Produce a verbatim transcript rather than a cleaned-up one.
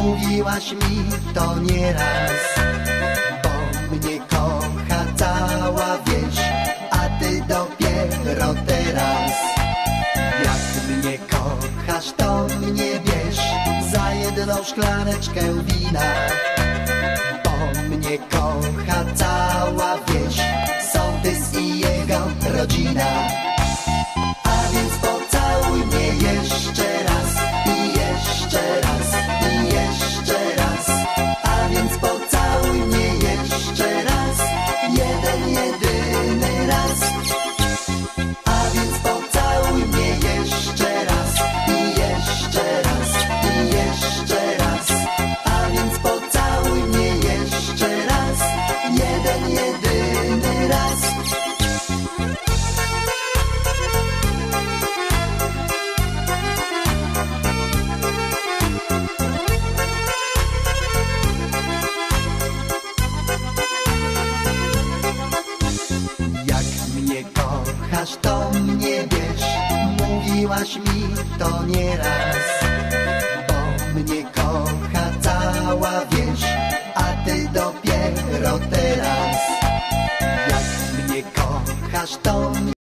Mówiłaś mi to nieraz, bo mnie kocha cała wieś, a ty dopiero teraz. Jak mnie kochasz, to mnie bierz za jedną szklaneczkę wina, bo mnie kocha cała wieś, sołtys i jego rodzina. A więc pocałuj mnie jeszcze raz i jeszcze raz i jeszcze raz. A więc pocałuj mnie jeszcze raz, jeden jedyny raz. A więc pocałuj mnie jeszcze raz i jeszcze raz i jeszcze raz. A więc pocałuj mnie jeszcze raz, jeden jedyny raz. Mnie kochasz, to mnie bierz, mówiłaś mi to nieraz, bo mnie kocha cała wieś, a ty dopiero teraz. Jak mnie kochasz, to mnie